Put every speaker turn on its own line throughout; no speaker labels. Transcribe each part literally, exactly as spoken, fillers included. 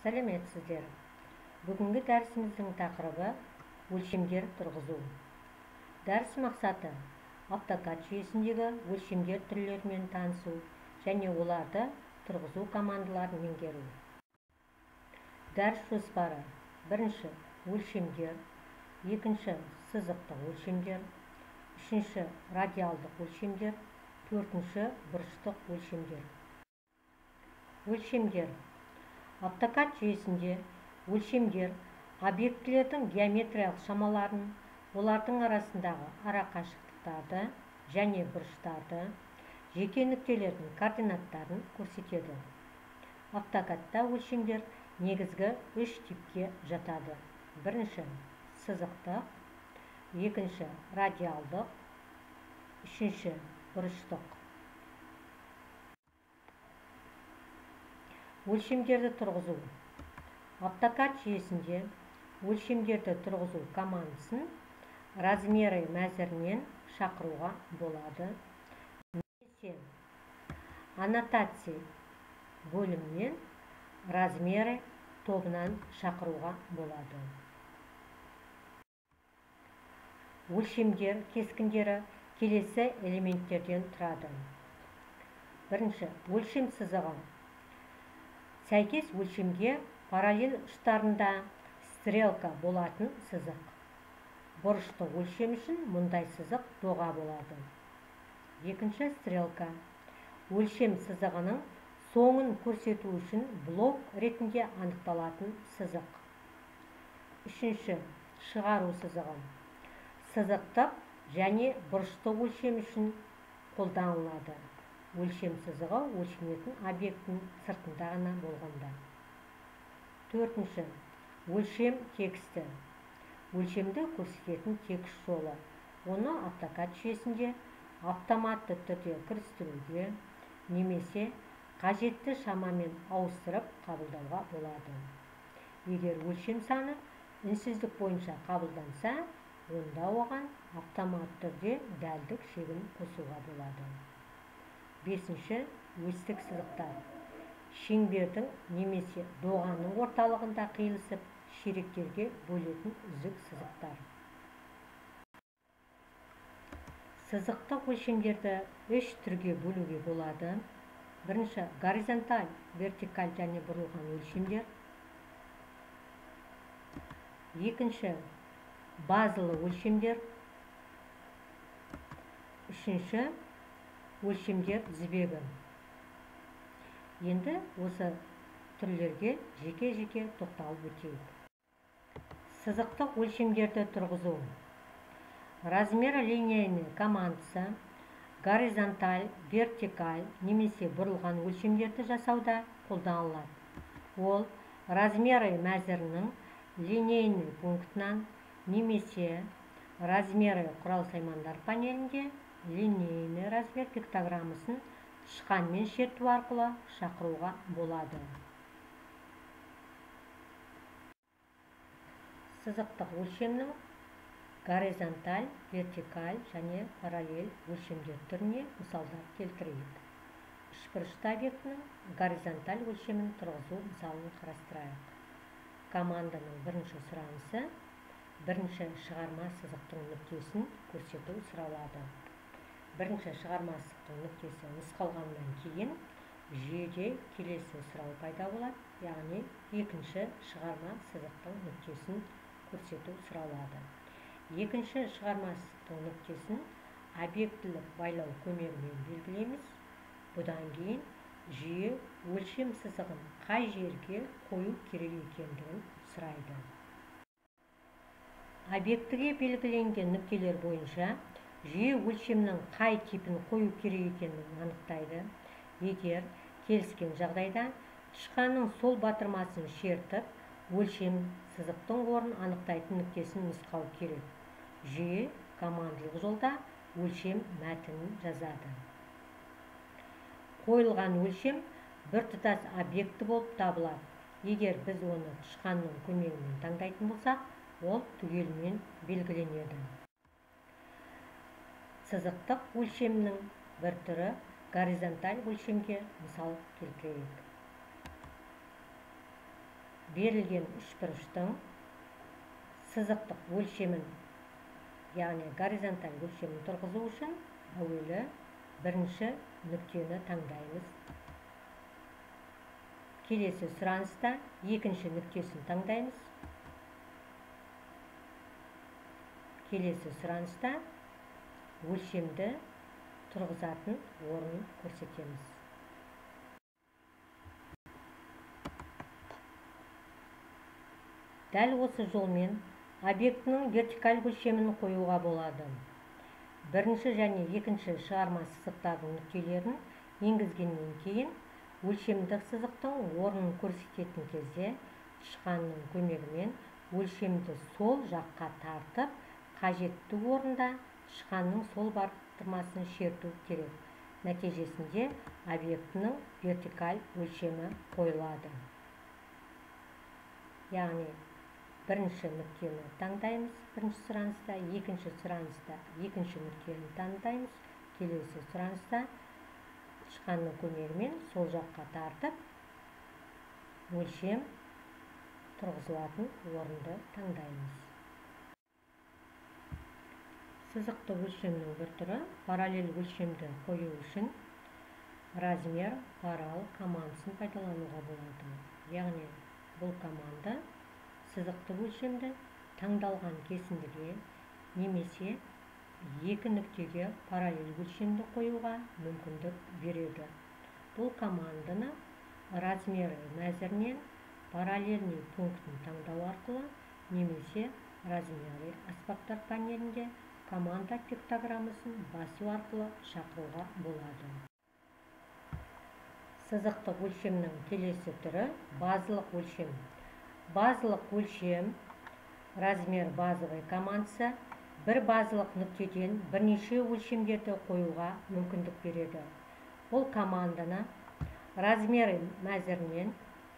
Сәлеметсіздер. Бүгінгі дәрісіміздің тақырыбы өлшемдер тұрғызу. Дәріс мақсаты AutoCAD жүйесіндегі өлшемдер түрлерімен танысу және оларды тұрғызу командаларын меңгеру. Дәріс жоспары: бірінші өлшемдер, екінші сызықтық өлшемдер, үшінші радиалдық өлшемдер, төртінші бұрыштық өлшемдер. Өлшемдер. AutoCAD жүйесінде өлшемдер объектілердің геометриялық шамаларын, олардың арасындағы арақашықтықтарды және бұрыштарды, жеке нүктелердің координаттарын көрсетеді. AutoCAD-та өлшемдер негізгі үш типке жатады. Бірінші сызықтық, екінші радиалдық, үшінші бұрыштық. Өлшемдерді тұрғызу. AutoCAD жүйесінде өлшемдерді тұрғызу командасын размеры мәзірінен шақыруға болады, немесе аннотация бөлімінен размеры тобынан шақыруға болады. Өлшемдер кескіндері келесі элементтерден тұрады. Бірінші өлшем сызығы. Сәйкес өлшемге параллель ұштарында стрелка болатын сызық. Бұрыштық өлшем үшін мұндай сызық доға болады. Екінші стрелка. Өлшем сызығының соңын көрсету үшін блок ретінде анықталатын сызық. Үшінші шығару сызығы. Сызықтық және бұрыштық өлшем үшін қолданылады. Өлшем сызығы өлшенетін объектінің сыртында ғана болғанда. Төртінші өлшем тексті. Өлшемді көрсететін текст жолы. Оны AutoCAD жүйесінде автоматты түрде кірістіруге немесе қажетті шамамен ауыстырып қабылдауға болады. Егер өлшем саны үнсіздік бойынша қабылданса, онда оған автоматты түрде дәлдік шегін қосуға болады. Бесінші өстік сызықтар. Шеңбердің немесе доғаның орталығында қиылысып, ширектерге бөлетін үзік сызықтар. Сызықтық өлшемдерді үш түрге бөлуге болады. Бірінші горизонталь, вертикаль және бұрылған өлшемдер. Екінші базалы өлшемдер. Үшінші өлшемдер тізбегі. Енді осы түрлерге жеке-жеке тоқталып өтейік. Сызықтық өлшемдерді тұрғызу. Размер линейный командасы горизонталь, вертикаль немесе бұрылған өлшемдерді жасауда қолданылады. Ол размеры мәзірінің линейный пунктынан немесе размеры құрал-саймандар панелінде линейный размер пиктограммасын тышқанмен шерту арқылы шақыруға болады. Сызықтық өлшемнің горизонталь, вертикаль және параллель өлшемдер түріне мысалдар келтірейік. Үшбұрышты объектінің горизонталь өлшемін тұрғызу мысалын қарастырайық. Команданың бірінші сұранысы бірінші шығарма сызықтың нүктесін көрсету сұралады. Бірінші шығарма сызықтың нүктесі нұсқалғаннан кейін жүйеде келесі сұрау пайда болады, яғни екінші шығарма сызықтың нүктесін көрсету сұралады. Екінші шығарма сызықтың нүктесін объектілік байлау көмегімен белгілейміз. Бұдан кейін жүйе өлшем сызығын қай жерге қою керек екендігін сұрайды. Объектіге белгіленген нүктелер бойынша жүйе өлшемнің қай типін қою керек екендігін анықтайды. Егер келіскен жағдайда тышқанның сол батырмасын шертіп, өлшем сызықтың орнын анықтайтын нүктесін нұсқау керек. Жүйе командалық жолда өлшем мәтінін жазады. Қойылған өлшем біртұтас объекті болып табылады. Егер біз оны тышқанның көмегімен таңдайтын болсақ, ол түгелімен белгіленеді. Сызықтық өлшемнің бір түрі горизонталь өлшемге мысал келтірейік. берілген үшбұрыштың сызықтық өлшемін, яғни горизонталь өлшемін тұрғызу үшін әуелі бірінші нүктені таңдаймыз. Келесі сұраныста екінші нүктесін таңдаймыз. Келесі сұраныста өлшемді тұрғызатын орнын көрсетеміз. Дәл осы жолмен объектінің вертикаль өлшемін қоюға болады. Бірінші және екінші шығарма сызықтардың нүктелерін енгізгеннен кейін өлшемдік сызықтың орнын көрсететін кезде тышқанның көмегімен өлшемді сол жаққа тартып, қажетті орында тышқанның сол батырмасын шерту керек. Нәтижесінде объектінің вертикаль өлшемі қойылады. Яғни бірінші нүктені таңдаймыз бірінші сұраныста, екінші сұраныста екінші нүктені таңдаймыз. Келесі сұраныста тышқанның көмегімен сол жаққа тартып, өлшем тұрғызылатын орынды таңдаймыз. Сызықты өлшемнің бір түрі параллель өлшемді қою үшін размер парал командасын пайдалануға болады. Яғни бұл команда сызықты өлшемді таңдалған кесіндіге немесе екі нүктеге параллель өлшемді қоюға мүмкіндік береді. Бұл команданы размері мәзірінен параллельный пунктін таңдау арқылы немесе размері аспаптар панелінде команда пиктограммасын басу арқылы шақыруға болады. Сызықтық өлшемнің келесі түрі базалық өлшем. Базалық өлшем размер базовый командасы бір базалық нүктеден бірнеше өлшемдерді қоюға мүмкіндік береді. Бұл команданы размері мәзірінен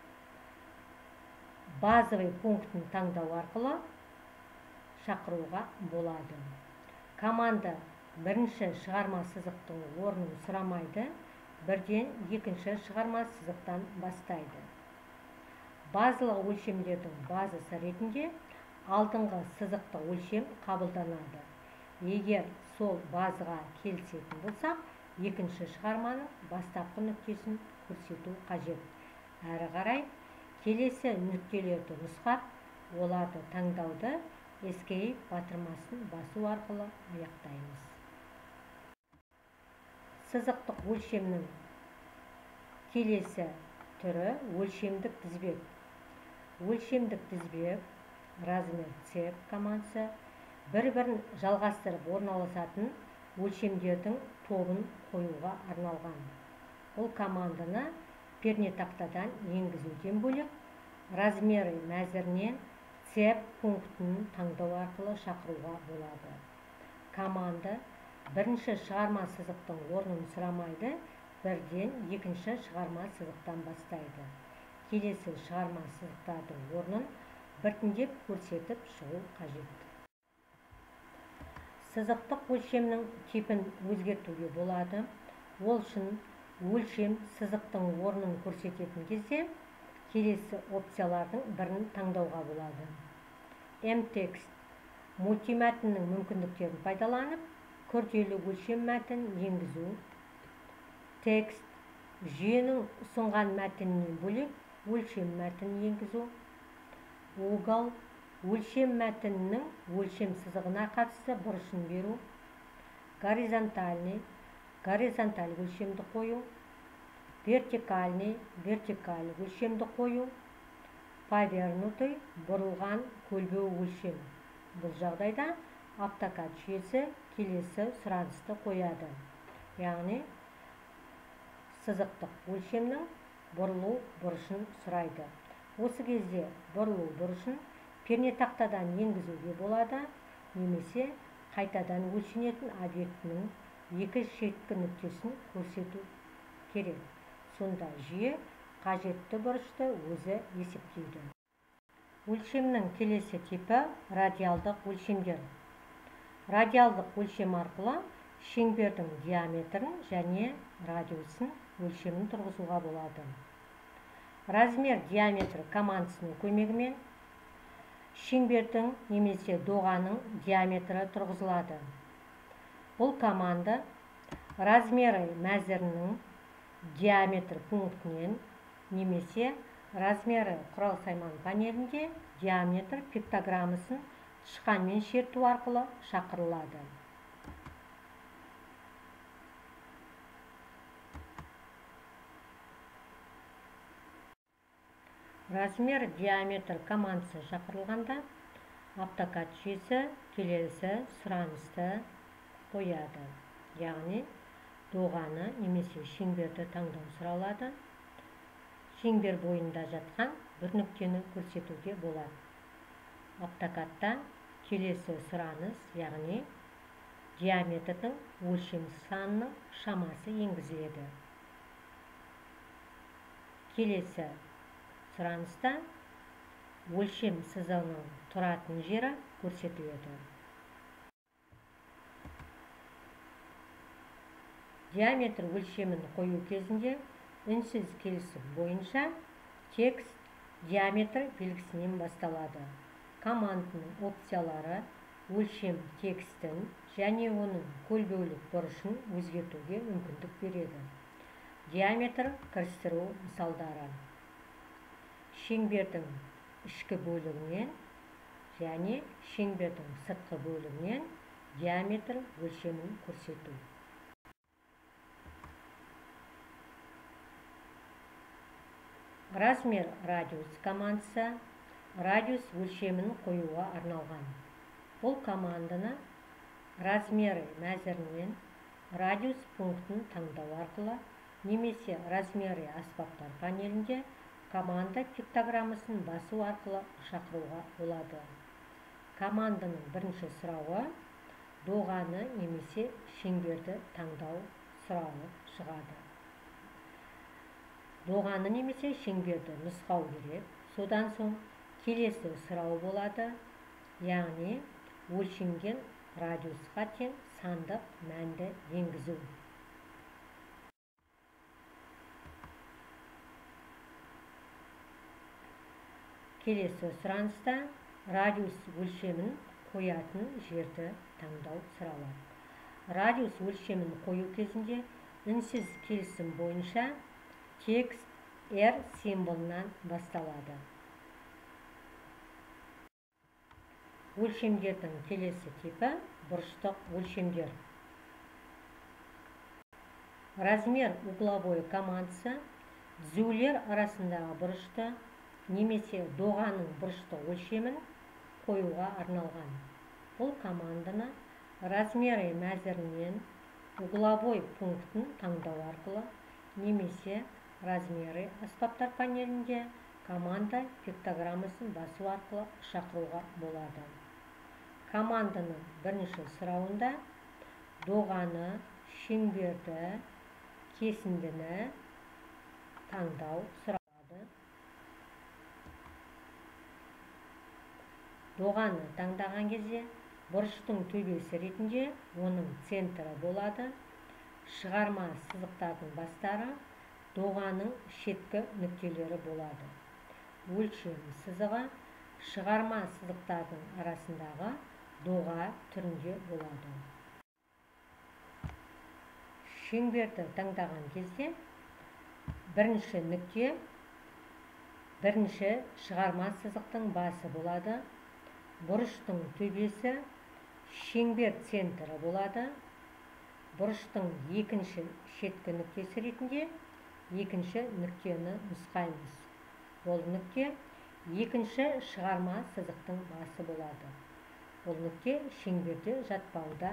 базовый пунктін таңдау арқылы шақыруға болады. Команда бірінші шығарма сызықтың орнын сұрамайды, бірден екінші шығарма сызықтан бастайды. Базалық өлшемдердің базасы ретінде алдыңғы сызықтық өлшем қабылданады. Егер сол базаға келісетін болсақ, екінші шығарманың бастапқы нүктесін көрсету қажет. Әрі қарай келесі нүктелерді нұсқап, оларды таңдауды Escape батырмасын басу арқылы аяқтаймыз. Сызықтық өлшемнің келесі түрі өлшемдік тізбек. Өлшемдік тізбек размер цеп командасы бір-бірін жалғастырып орналасатын өлшемдердің тобын қоюға арналған. Бұл команданы пернетақтадан енгізуден бөлек размері мәзірінен цеп пунктін таңдау арқылы шақыруға болады. Команда бірінші шығарма сызықтың орнын сұрамайды, бірден екінші шығарма сызықтан бастайды. Келесі шығарма сызықтардың орнын біртіндеп көрсетіп шығу қажет. Сызықтық өлшемнің типін өзгертуге болады. Ол үшін өлшем сызықтың орнын көрсететін кезде келесі опциялардың бірін таңдауға болады. M-текст мультимәтіннің мүмкіндіктерін пайдаланып, күрделі өлшем мәтін енгізу. Текст жүйенің ұсынған мәтінінен бөлек өлшем мәтін енгізу. Угол өлшем мәтінінің өлшем сызығына қатысты бұрышын беру. Горизонтальный горизонталь өлшемді қою. Вертикальный вертикаль өлшемді қою. Повернутый бұрылған көлбеу өлшем. Бұл жағдайда автокад жүйесі келесі сұранысты қояды. Яғни сызықтық өлшемнің бұрылу бұрышын сұрайды. Осы кезде бұрылу бұрышын пернетақтадан енгізуге болады, немесе қайтадан өлшенетін объектінің екі шеткі нүктесін көрсету керек. Сонда жүйе қажетті бұрышты өзі есептейді. Өлшемнің келесі типі радиалдық өлшемдер. Радиалдық өлшем арқылы шеңбердің диаметрін және радиусын өлшемін тұрғызуға болады. размер диаметр командасының көмегімен шеңбердің немесе доғаның диаметрі тұрғызылады. Бұл команда размері мәзірінің диаметр пунктінен немесе размері құрал сайман панелінде диаметр пиктограммасын тышқанмен шерту арқылы шақырылады. Размер диаметр командасы шақырылғанда автокад жүйесі келесі сұранысты қояды. Яғни доғаны немесе шеңберді таңдау сұралады. Шеңбер бойында жатқан бір нүктені көрсетуге болады. Автокадта келесі сұраныс, яғни диаметрдің өлшем санының шамасы енгізіледі. Келесі сұраныста өлшем сызығының тұратын жері көрсетіледі. Диаметр өлшемін қою кезінде үнсіз келісім бойынша текст диаметр белгісінен басталады. Команданың опциялары өлшем текстін және оның көлбеулік бұрышын өзгертуге мүмкіндік береді. Диаметр кірістіру мысалдары: шеңбердің ішкі бөлігінен және шеңбердің сыртқы бөлігінен диаметр өлшемін көрсету. Размер радиус командасы радиус өлшемін қоюға арналған. Бұл команданы размері мәзірінен радиус пунктін таңдау арқылы немесе размері аспаптар панелінде команда пиктограммасын басу арқылы шақыруға болады. Команданың бірінші сұрауы доғаны немесе шеңберді таңдау сұралып шығады. Доғаны немесе шеңберді нұсқау керек. Содан соң келесі сұрау болады, яғни өлшенген радиусқа тең сандық мәнді енгізу. Келесі сұраныста радиус өлшемін қоятын жерді таңдау сұралады. Радиус өлшемін қою кезінде үнсіз келісім бойынша текст R символынан басталады. Өлшемдердің келесі типі бұрыштық өлшемдер. Размер угловой командасы түзулер арасындағы бұрышты немесе доғаның бұрыштық өлшемін қоюға арналған. Бұл команданы размері мәзірінен угловой пунктін таңдау арқылы немесе размері аспаптар панелінде команда пиктограммасын басу арқылы шақыруға болады. Команданың бірінші сұрауында доғаны, шеңберді, кесіндіні таңдау сұралады. Доғаны таңдаған кезде бұрыштың төбесі ретінде оның центрі болады. Шығарма сызықтардың бастары доғаның шеткі нүктелері болады. Өлшем сызығы шығарма сызықтардың арасындағы доға түрінде болады. Шеңберді таңдаған кезде бірінші нүкте бірінші шығарма сызықтың басы болады. Бұрыштың төбесі шеңбер центрі болады. Бұрыштың екінші шеткі нүктесі ретінде екінші нүктені нұсқаймыз. Ол нүкте екінші шығарма сызықтың басы болады. Ол нүкте шеңберде жатпауда.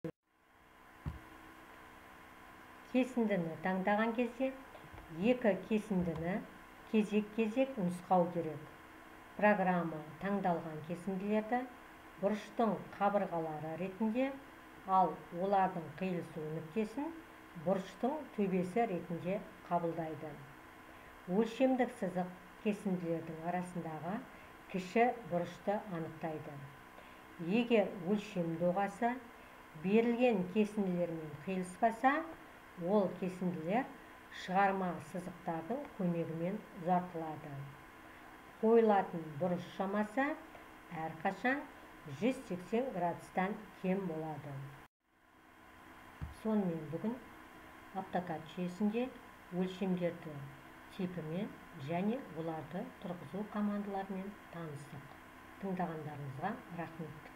Кесіндіні таңдаған кезде екі кесіндіні кезек-кезек нұсқау керек. Программа таңдалған кесінділерді бұрыштың қабырғалары ретінде, ал олардың қиылысу нүктесін бұрыштың төбесі ретінде қабылдайды. Өлшемдік сызық кесінділердің арасындағы кіші бұрышты анықтайды. Егер өлшем доғасы берілген кесінділермен қиылыспаса, ол кесінділер шығарма сызықтардың көмегімен ұзартылады. Қойылатын бұрыш шамасы әрқашан жүз сексен градустан кем болады. Сонымен бүгін автокад жүйесінде өлшемдерді типімен және оларды тұрғызу командаларымен таныстық. Тыңдағандарыңызға рахмет.